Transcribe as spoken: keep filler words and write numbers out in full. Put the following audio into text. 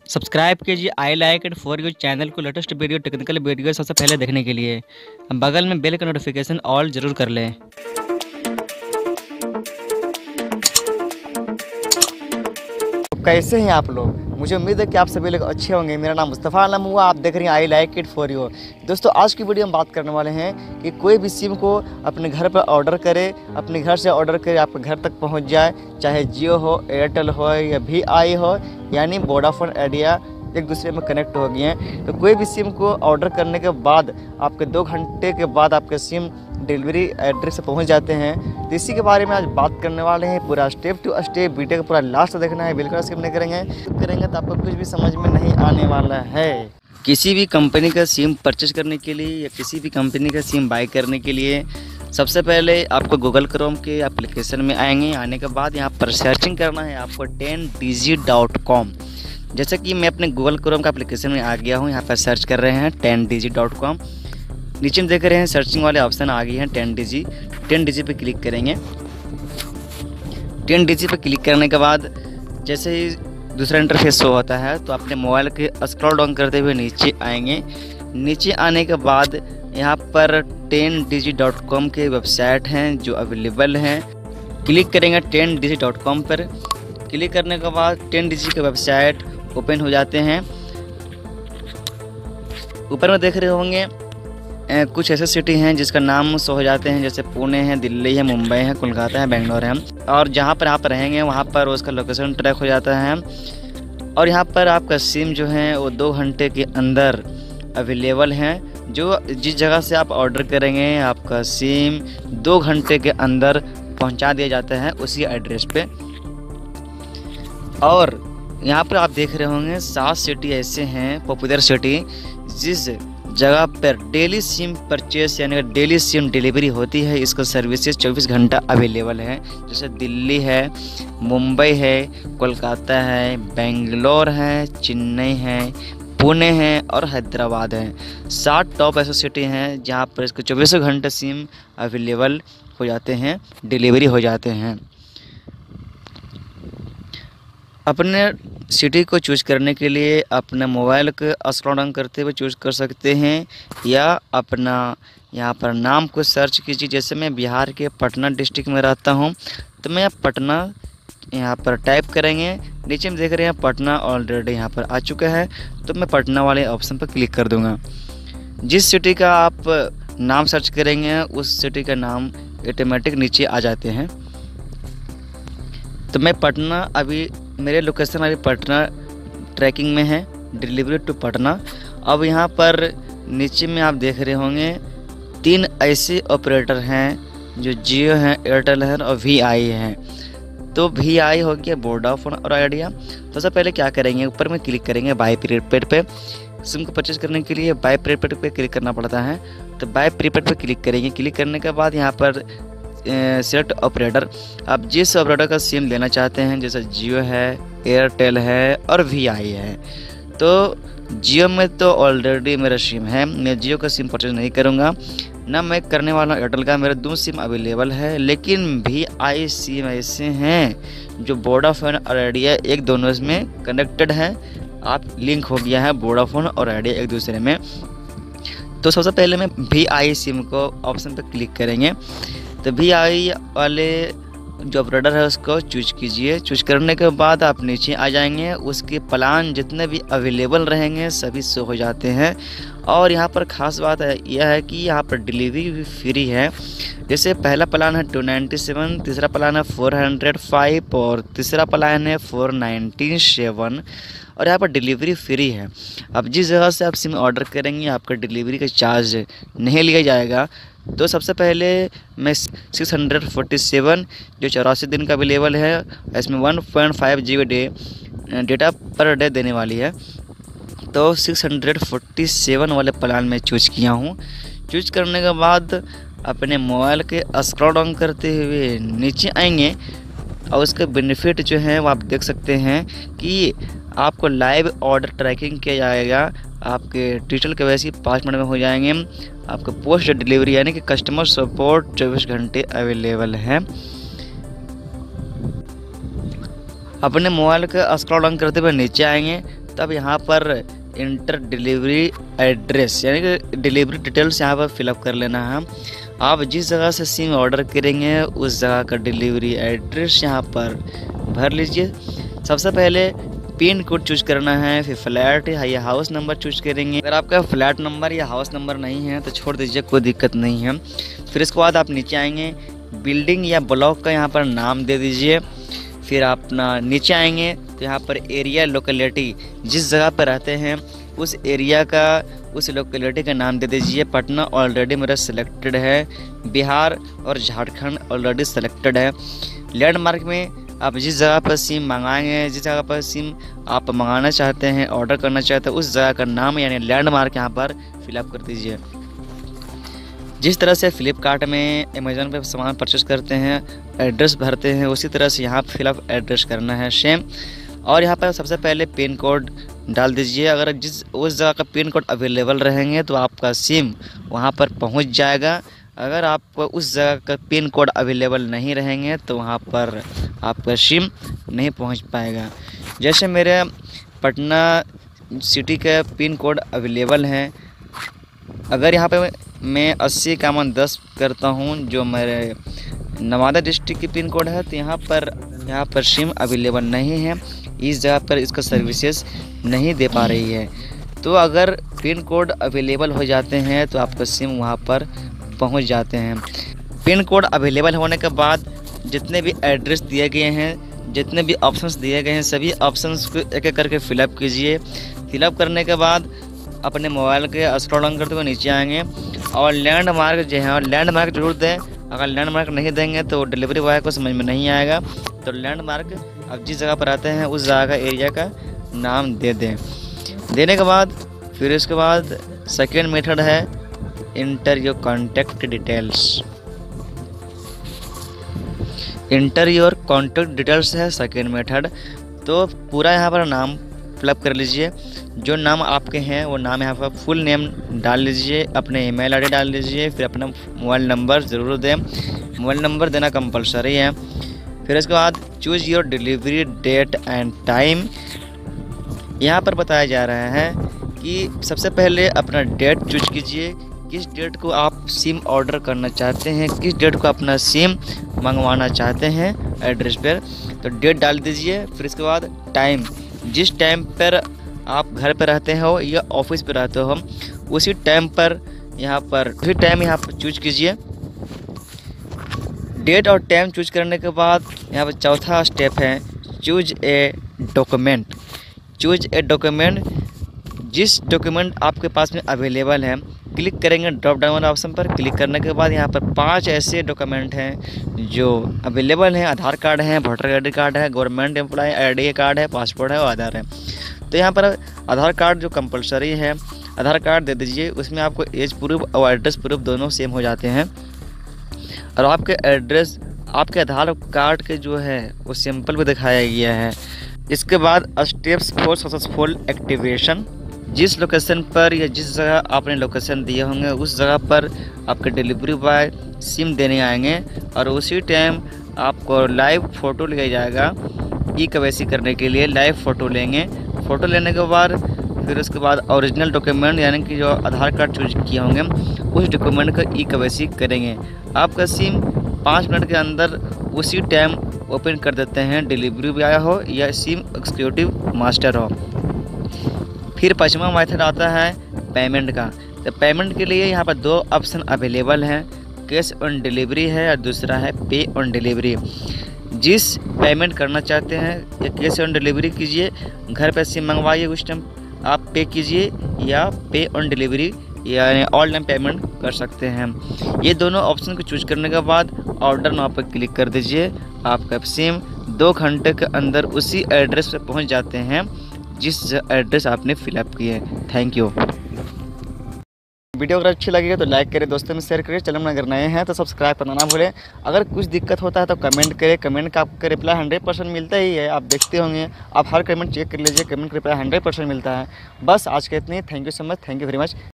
Subscribe कीजिए I like it for you channel को latest video technical video सबसे पहले देखने के लिए। बगल में बेल का नोटिफिकेशन ऑल जरूर कर लें। कैसे हैं आप लोग? मुझे उम्मीद है कि आप सभी लोग अच्छे होंगे। मेरा नाम मुस्तफ़ा आलम हुआ, आप देख रहे हैं I like it for you. दोस्तों, आज की वीडियो हम बात करने वाले हैं कि कोई भी सिम को अपने घर पर ऑर्डर करे, अपने घर से ऑर्डर करे, आपके घर तक पहुंच जाए, चाहे जियो हो, एयरटेल हो या वी आई हो, यानी वोडाफोन आइडिया एक दूसरे में कनेक्ट हो गए हैं। तो कोई भी सिम को ऑर्डर करने के बाद आपके दो घंटे के बाद आपके सिम डिलीवरी एड्रेस से पहुंच जाते हैं। तो इसी के बारे में आज बात करने वाले हैं। पूरा स्टेप टू स्टेप वीडियो का पूरा लास्ट देखना है, बिल्कुल स्किप नहीं करेंगे। करेंगे तो आपको कुछ भी समझ में नहीं आने वाला है। किसी भी कंपनी का सिम परचेज करने के लिए या किसी भी कंपनी का सिम बाय करने के लिए सबसे पहले आपको गूगल क्रोम के एप्लीकेशन में आएंगे। आने के बाद यहाँ पर सर्चिंग करना है आपको ten D G dot com. जैसे कि मैं अपने गूगल क्रोम का एप्लीकेशन में आ गया हूँ, यहाँ पर सर्च कर रहे हैं ten D G dot com. नीचे में देख रहे हैं सर्चिंग वाले ऑप्शन आ गए हैं ten D G. Ten D G पे क्लिक करेंगे। टेन डी जी पे क्लिक करने के बाद जैसे ही दूसरा इंटरफेस शो होता है तो अपने मोबाइल के स्क्रॉल डाउन करते हुए नीचे आएंगे। नीचे आने के बाद यहाँ पर ten D G dot com के वेबसाइट हैं जो अवेलेबल हैं। क्लिक करेंगे ten D G dot com पर। क्लिक करने के बाद टेन डी जी के वेबसाइट ओपन हो जाते हैं। ऊपर में देख रहे होंगे ए, कुछ ऐसे सिटी हैं जिसका नाम शो हो जाते हैं, जैसे पुणे है, दिल्ली है, मुंबई है, कोलकाता है, बेंगलोर है। और जहाँ पर आप रहेंगे वहाँ पर उसका लोकेशन ट्रैक हो जाता है। और यहाँ पर आपका सिम जो है वो दो घंटे के अंदर अवेलेबल हैं। जो जिस जगह से आप ऑर्डर करेंगे आपका सिम दो घंटे के अंदर पहुँचा दिया जाता है उसी एड्रेस पे। और यहाँ पर आप देख रहे होंगे सात सिटी ऐसे हैं पॉपुलर सिटी जिस जगह पर डेली सिम परचेस यानी डेली सिम डिलीवरी होती है। इसका सर्विसेज चौबीस घंटा अवेलेबल है। जैसे दिल्ली है, मुंबई है, कोलकाता है, बेंगलोर है, चेन्नई है, पुणे है और हैदराबाद है। सात टॉप ऐसे सिटी हैं जहाँ पर इसके चौबीसों घंटे सिम अवेलेबल हो जाते हैं, डिलीवरी हो जाते हैं। अपने सिटी को चूज करने के लिए अपने मोबाइल को स्क्रॉल डाउन करते हुए चूज कर सकते हैं, या अपना यहाँ पर नाम को सर्च कीजिए। जैसे मैं बिहार के पटना डिस्ट्रिक्ट में रहता हूँ तो मैं पटना यहाँ पर टाइप करेंगे। नीचे में देख रहे हैं पटना ऑलरेडी यहाँ पर आ चुका है, तो मैं पटना वाले ऑप्शन पर क्लिक कर दूँगा। जिस सिटी का आप नाम सर्च करेंगे उस सिटी का नाम ऑटोमेटिक नीचे आ जाते हैं। तो मैं पटना, अभी मेरे लोकेशन अभी पटना ट्रैकिंग में है, डिलीवरी टू पटना। अब यहाँ पर नीचे में आप देख रहे होंगे तीन ऐसे ऑपरेटर हैं जो जियो हैं, एयरटेल है और वी आई है। तो वी आई हो गया वोडाफोन और आइडिया। तो सबसे पहले क्या करेंगे, ऊपर में क्लिक करेंगे बाय प्रीपेड पे। सिम को परचेज करने के लिए बाय प्रीपेड पे क्लिक करना पड़ता है, तो बाय प्रीपेड पे क्लिक करेंगे। क्लिक करने के बाद यहाँ पर सेलेक्ट ऑपरेटर, आप जिस ऑपरेटर का सिम लेना चाहते हैं, जैसे जियो है, एयरटेल है और वी आई है। तो जियो में तो ऑलरेडी मेरा सिम है, मैं जियो का सिम परचेज नहीं करूँगा, ना मैं करने वाला एयरटेल का। मेरे दो सिम अवेलेबल है, लेकिन वी आई सिम ऐसे हैं जो वोडाफोन और आइडिया एक दोनों में कनेक्टेड है। आप लिंक हो गया है वोडाफोन और आइडिया एक दूसरे में। तो सबसे पहले मैं वी आई सिम को ऑप्शन पर क्लिक करेंगे। तो वी आई वाले जो ऑपरेटर है उसको चूज कीजिए। चूज करने के बाद आप नीचे आ जाएंगे, उसके प्लान जितने भी अवेलेबल रहेंगे सभी शो हो जाते हैं। और यहाँ पर ख़ास बात है यह है कि यहाँ पर डिलीवरी भी फ्री है। जैसे पहला प्लान है टू नाइन्टी सेवन, तीसरा प्लान है फोर हंड्रेड फाइव और तीसरा प्लान है फोर नाइन्टी सेवन। और यहाँ पर डिलीवरी फ्री है। अब जिस जगह से आप सिम ऑर्डर करेंगे आपका डिलीवरी का चार्ज नहीं लिया जाएगा। तो सबसे पहले मैं सिक्स हंड्रेड फोर्टी सेवन जो चौरासी दिन का अवेलेबल है, इसमें one point five G B day data per day देने वाली है। तो सिक्स हंड्रेड फोर्टी सेवन वाले प्लान में चूज किया हूँ। चूज करने के बाद अपने मोबाइल के स्क्रॉल डाउन करते हुए नीचे आएंगे और उसके बेनिफिट जो हैं वो आप देख सकते हैं कि आपको लाइव ऑर्डर ट्रैकिंग किया जाएगा। आपके डिजिटल के वैसे पाँच मिनट में हो जाएंगे। आपको पोस्ट डिलीवरी यानी कि कस्टमर सपोर्ट चौबीस घंटे अवेलेबल है। अपने मोबाइल का स्क्रॉल डाउन करते हुए नीचे आएंगे तब यहाँ पर इंटर डिलीवरी एड्रेस यानी कि डिलीवरी डिटेल्स यहाँ पर फिलअप कर लेना है। आप जिस जगह से सिम ऑर्डर करेंगे उस जगह का डिलीवरी एड्रेस यहाँ पर भर लीजिए। सबसे पहले पिन कोड चूज करना है, फिर फ्लैट या हाउस नंबर चूज करेंगे। अगर आपका फ्लैट नंबर या हाउस नंबर नहीं है तो छोड़ दीजिए, कोई दिक्कत नहीं है। फिर इसके बाद आप नीचे आएंगे, बिल्डिंग या ब्लॉक का यहाँ पर नाम दे दीजिए। फिर आप अपना नीचे आएंगे तो यहाँ पर एरिया लोकेलिटी जिस जगह पर रहते हैं उस एरिया का उस लोकेलिटी का नाम दे दीजिए। पटना ऑलरेडी मेरा सिलेक्टेड है, बिहार और झारखंड ऑलरेडी सिलेक्टेड है। लैंडमार्क में आप जिस जगह पर सिम मंगाएंगे, जिस जगह पर सिम आप मंगाना चाहते हैं, ऑर्डर करना चाहते हैं, उस जगह का नाम यानी लैंडमार्क यहाँ पर फिलअप कर दीजिए। जिस तरह से फ्लिपकार्ट में, अमेज़न पे सामान परचेस करते हैं, एड्रेस भरते हैं, उसी तरह से यहाँ फिलअप एड्रेस करना है सेम। और यहाँ पर सबसे पहले पिन कोड डाल दीजिए। अगर जिस उस जगह का पिन कोड अवेलेबल रहेंगे तो आपका सिम वहाँ पर पहुँच जाएगा। अगर आप उस जगह का पिन कोड अवेलेबल नहीं रहेंगे तो वहाँ पर आपका सिम नहीं पहुँच पाएगा। जैसे मेरे पटना सिटी का पिन कोड अवेलेबल है, अगर यहाँ पे मैं अस्सी इक्यावन दस करता हूँ जो मेरे नवादा डिस्ट्रिक्ट की पिन कोड है, तो यहाँ पर यहाँ पर सिम अवेलेबल नहीं है, इस जगह पर इसका सर्विसेज नहीं दे पा रही है। तो अगर पिन कोड अवेलेबल हो जाते हैं तो आपका सिम वहाँ पर पहुँच जाते हैं। पिन कोड अवेलेबल होने के बाद जितने भी एड्रेस दिए गए हैं, जितने भी ऑप्शंस दिए गए हैं, सभी ऑप्शंस को एक एक करके फिलअप कीजिए। फिलअप करने के बाद अपने मोबाइल के स्क्रॉल डाउन करते हुए नीचे आएंगे और लैंडमार्क जो है लैंडमार्क जरूर दें। अगर लैंडमार्क नहीं देंगे तो डिलीवरी बॉय को समझ में नहीं आएगा। तो लैंडमार्क अब जिस जगह पर आते हैं उस जगह का एरिया का नाम दे दें। देने के बाद फिर इसके बाद सेकेंड मेथड है enter your contact details. Enter your contact details है सेकेंड मेथड। तो पूरा यहाँ पर नाम फिलअप कर लीजिए, जो नाम आपके हैं वो नाम यहाँ पर फुल नेम डाल लीजिए, अपने ईमेल आईडी डाल लीजिए, फिर अपना मोबाइल नंबर ज़रूर दें, मोबाइल नंबर देना कंपलसरी है। फिर इसके बाद choose your delivery date and time. यहाँ पर बताया जा रहा है कि सबसे पहले अपना डेट चूज कीजिए, किस डेट को आप सिम ऑर्डर करना चाहते हैं, किस डेट को अपना सिम मंगवाना चाहते हैं एड्रेस पर, तो डेट डाल दीजिए। फिर इसके बाद टाइम, जिस टाइम पर आप घर पर रहते हो या ऑफिस पर रहते हो उसी टाइम पर यहाँ पर उसी टाइम यहाँ पर चूज कीजिए। डेट और टाइम चूज करने के बाद यहाँ पर चौथा स्टेप है choose a document. Choose a document, जिस डॉक्यूमेंट आपके पास में अवेलेबल है क्लिक करेंगे ड्रॉप डाउन वाले ऑप्शन पर। क्लिक करने के बाद यहाँ पर पांच ऐसे डॉक्यूमेंट हैं जो अवेलेबल हैं। आधार कार्ड है, वोटर आई डी कार्ड है, government employ I D card है, पासपोर्ट है और आधार है। तो यहाँ पर आधार कार्ड जो कंपलसरी है, आधार कार्ड दे दीजिए। उसमें आपको एज प्रूफ और एड्रेस प्रूफ दोनों सेम हो जाते हैं। और आपके एड्रेस आपके आधार कार्ड के जो है वो सिंपल भी दिखाया गया है। इसके बाद स्टेप्स फॉर सक्सेसफुल एक्टिवेशन, जिस लोकेशन पर या जिस जगह आपने लोकेशन दिए होंगे उस जगह पर आपके डिलीवरी बॉय सिम देने आएंगे और उसी टाइम आपको लाइव फ़ोटो लिया जाएगा। ई केवाईसी करने के लिए लाइव फ़ोटो लेंगे। फ़ोटो लेने के बाद फिर उसके बाद ओरिजिनल डॉक्यूमेंट यानी कि जो आधार कार्ड चूज किए होंगे उस डॉक्यूमेंट का ई केवाईसी करेंगे। आपका सिम पाँच मिनट के अंदर उसी टाइम ओपन कर देते हैं, डिलीवरी बॉय हो या सिम एग्जीक्यूटिव मास्टर हो। फिर पाँचवा मेथड आता है पेमेंट का। तो पेमेंट के लिए यहाँ पर दो ऑप्शन अवेलेबल हैं, कैश ऑन डिलीवरी है और दूसरा है पे ऑन डिलीवरी। जिस पेमेंट करना चाहते हैं या कैश ऑन डिलीवरी कीजिए, घर पे सिम मंगवाइए उस टाइम आप पे कीजिए, या पे ऑन डिलीवरी यानी ऑनलाइन पेमेंट कर सकते हैं। ये दोनों ऑप्शन को चूज करने के बाद ऑर्डर नाउ पर क्लिक कर दीजिए। आपका सिम दो घंटे के अंदर उसी एड्रेस पर पहुंच जाते हैं जिस एड्रेस आपने फिलअप किए। Thank you. वीडियो अगर अच्छी लगी तो लाइक करें, दोस्तों में शेयर करें, चैनल में अगर नए हैं तो सब्सक्राइब करना ना भूलें। अगर कुछ दिक्कत होता है तो कमेंट करें, कमेंट का आपका रिप्लाई हंड्रेड परसेंट मिलता ही है। आप देखते होंगे, आप हर कमेंट चेक कर लीजिए, कमेंट का रिप्लाई हंड्रेड परसेंट मिलता है। बस आज के इतनी, thank you so much, thank you very much.